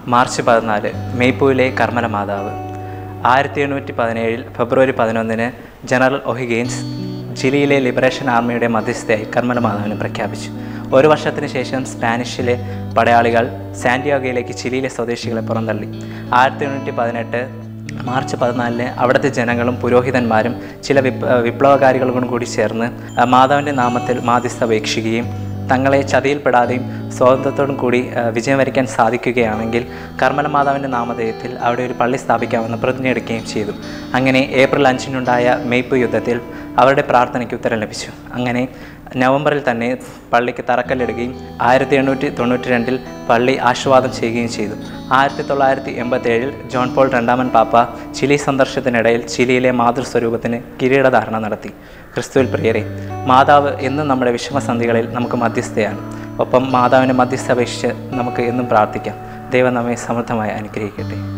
March 14 മെയ്പൂയിലെ കർമ്മല മാതാവ്. 1817 ഫെബ്രുവരി 11 general ഒഹിഗെയിൻസ് ചിലിയിലെ liberation ആർമിയുടെ മധ്യസ്ഥയായി കർമ്മല മാതാവിനെ പ്രഖ്യാപിച്ചു. ഒരു വർഷത്തിന് ശേഷം സ്പാനിഷിലെ പടയാളികൾ സാന്റിയാഗോയിലേക്ക് ചിലിയിലെ സ്വദേശികളെ പുറന്തള്ളി. 1818 മാർച്ച് 14 അവിടുത്തെ ജനങ്ങളും പുരോഹിതന്മാരും ചില വിപ്ലവകാരികളും കൂടി ചേർന്ന് മാതാവിൻ്റെ നാമത്തിൽ മാധ്യസ്ഥ അപേക്ഷിക്കുകയും തങ്ങളെ ചതിയിൽപ്പെടാതെയും സ്വാതന്ത്ര്യത്തോടും കൂടി വിജയം വരിക്കാൻ സാധിക്കുകയാണെങ്കിൽ കർമ്മല മാതാവിൻ്റെ നാമധേയത്തിൽ അവിടെ ഒരു പള്ളി സ്ഥാപിക്കാമെന്ന് പ്രതിജ്ഞയെടുക്കുകയും ചെയ്തു. അങ്ങനെ ഏപ്രിൽ 5 മെയ്പൂ യുദ്ധത്തിൽ അവരുടെ പ്രാർത്ഥനയ്ക്ക് ഉത്തരം ലഭിച്ചു. അങ്ങനെ നവംബറിൽ തന്നെ പള്ളിക്ക് തറക്കല്ലിടുകയും 1892 പള്ളി ആശീർവാദം ചെയ്യുകയും ചെയ്തു. 1987 ജോൺ പോൾ രണ്ടാമൻ പാപ്പ ചിലി സന്ദർശനത്തിനിടയിൽ ചിലിയിലെ മാതൃസ്വരൂപത്തിന് കിരീടധാരണ നടത്തി. ക്രിസ്തുവിൽ പ്രിയരെ, മാതാവ് എന്നും നമ്മുടെ വിഷമസന്ധികളിൽ നമുക്ക് മധ്യസ്ഥയാണ്. ഒപ്പം മാതാവിനെ മധ്യസ്ഥ അപേക്ഷിച്ച് നമുക്ക് എന്നും പ്രാർത്ഥിക്കാം. ദൈവം നമ്മെ സമൃദ്ധമായി അനുഗ്രഹിക്കട്ടെ.